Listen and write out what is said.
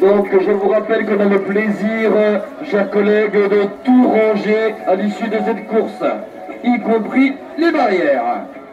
Donc je vous rappelle qu'on a le plaisir, chers collègues, de tout ranger à l'issue de cette course, y compris les barrières.